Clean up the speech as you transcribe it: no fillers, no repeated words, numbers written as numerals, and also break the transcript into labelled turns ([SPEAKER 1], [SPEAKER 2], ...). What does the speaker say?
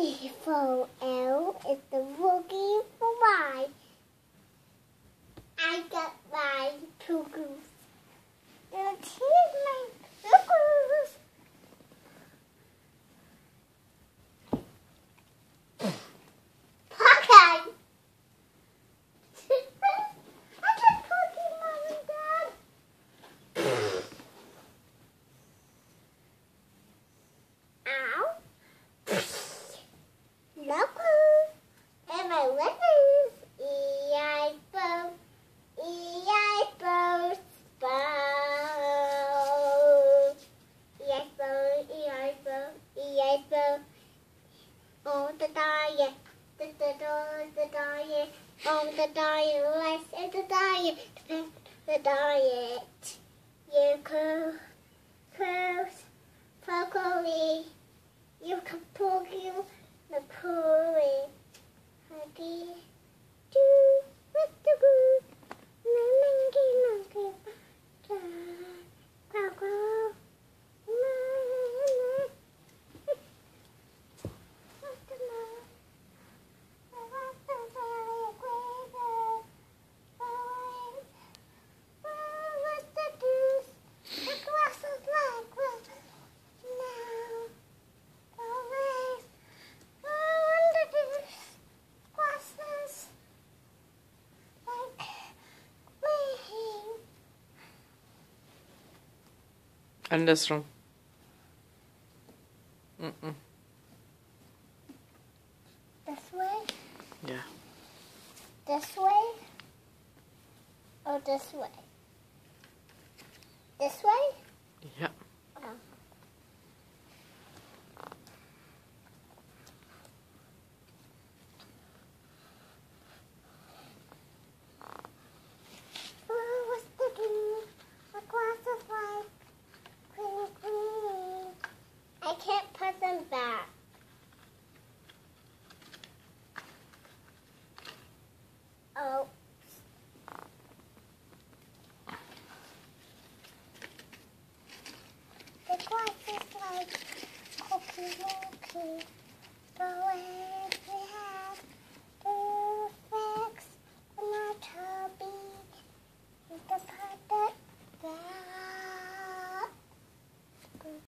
[SPEAKER 1] E for L is the boogie for Y. I got my poo-goose. Here's my poo-goose. Pocket. I can cookie, Mom and Dad. Ow. Loco. And my letters. E-I-Bo. E-I-Bo. Bow. E-I-Bo. E-I-Bo. E-I-Bo. Oh, the diet. The diet. Oh, the diet. Less is the diet. The diet. You curls. Broccoli. You can pull you. The pooey. Huggy. Do. With the good. Monkey. Crow.
[SPEAKER 2] Andersrum.
[SPEAKER 1] This way?
[SPEAKER 2] Yeah.
[SPEAKER 1] This way? Or this way?